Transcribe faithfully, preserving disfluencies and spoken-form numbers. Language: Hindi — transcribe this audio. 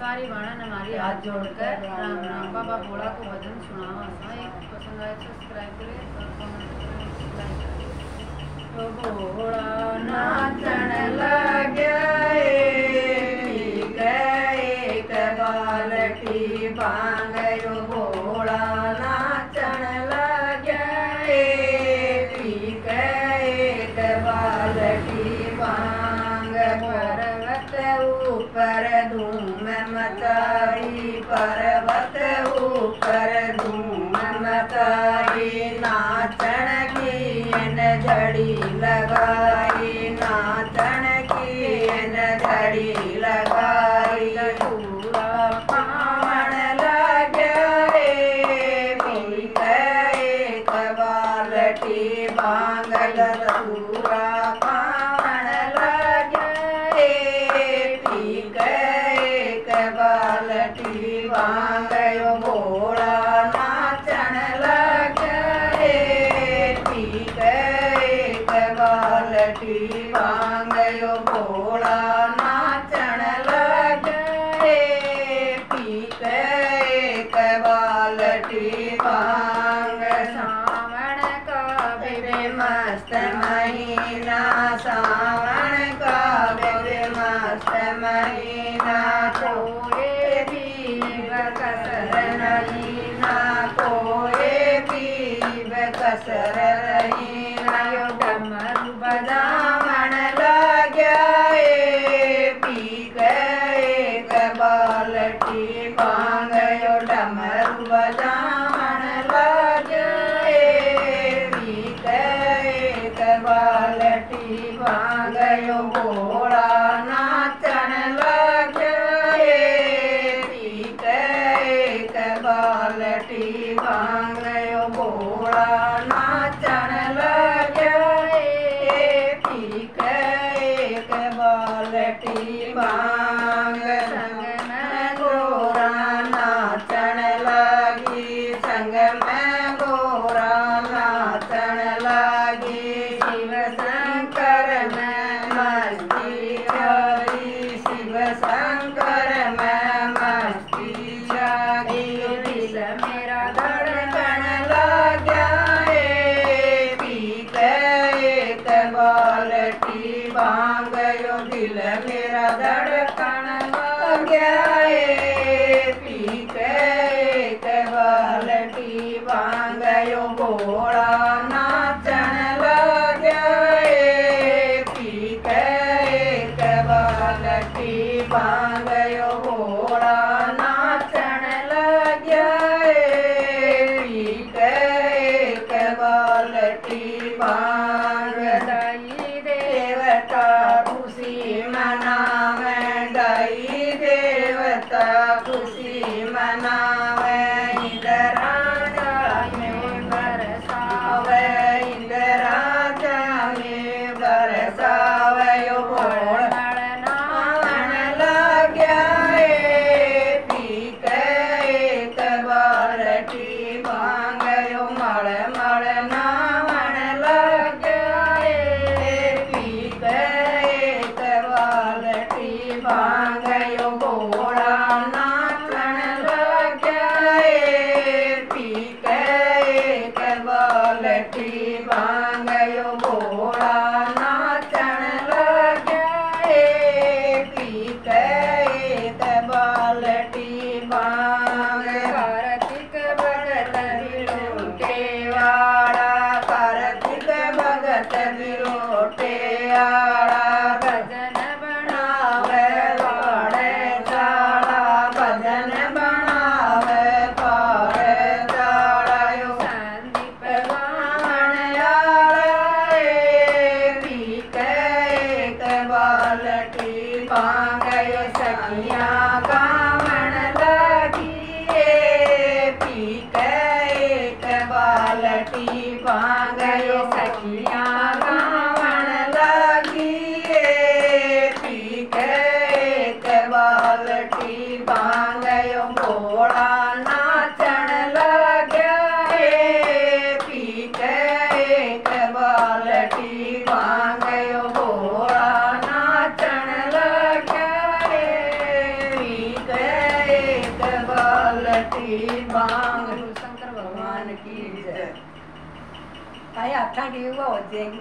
सारी बाणन हमारी हाथ जोड़कर राम राम बाबा भोला को भजन सुनावा सा। एक पसंद आए सब्सक्राइब करें और कमेंट करें। भोला नाचन लग्या एक बालटी बांगयो भोला नाचन लग्या एक बालटी बांग पर्वत ऊपर धूम मचाई पर्वत ऊपर धूम मचाई नाचन की न झड़ी लगाई नाचन की न झड़ी लगाई पूरा पावन लग्या पीक एक बालटी बांग पूरा पावन लग्या पीक एक बालटी बांगयो भोला नाचन लग्या पीक एक बालटी बांगयो भोला नाचन लग्या पीक एक बालटी बांग सावन का बेबे मस्त महीना सावन का बेबे मस्त महीना कोई भी कसर नहीं ना कोई भी कसर नहीं ना यो डमरू बजावन लग्या पीक एक बालटी बांग यो डमरू बजावन लग्या पीक एक बालटी बांग यो भोला नाचन लग्या पीक एक बालटी बांग यो भोला नाचन लग्या पीक एक बालटी बांग संग में गोरा नाचन लगी संग में गोरा नाचन लगी शिव शंकर में मस्ती करी शिव शंकर में मस्ती जागी दिल मेरा धड़कन लग्या पीक एक बालटी बांगयो दिल मेरा धड़कन लग्या पीक एक बालटी बांगयो भोला नाचन लग्या पीक एक बालटी बांगयो भोला नाचन लग्या पीक एक बालटी बांग दाई देवता खुशी मनावे दाई देवता खुशी मनावे इंद्राजा में बरसावे इंद्राजा में बरसावे यो भोला नाचन लग्या पीक एक बालटी बांगयो मळ मळ नावन लग्या पीक एक बालटी बांगयो भोला नाचन लग्या पीक एक बालटी बांगयो भोला नाचन लग्या पीक एक बालटी बांग कार्तिक भगत बिलोटे वाड़ा कार्तिक भगत बिलोटे आड़ा भजन बनावे पाड़े चाड़ा भजन बनावे पाड़े चाड़ा यो संदीप गावन आड़ा पीक एक बालटी बांगयो सखिया गावन लगी पीक एक बालटी बांगयो सखिया गावन लगी पीक एक बालटी बांगयो भोला नाचन लग्या पीक एक बालटी बांगयो भोला नाचन लग्या पीक घटी भांग शंकर भगवान भगवान की जय। भाई हाथा की वो हो जाएगी।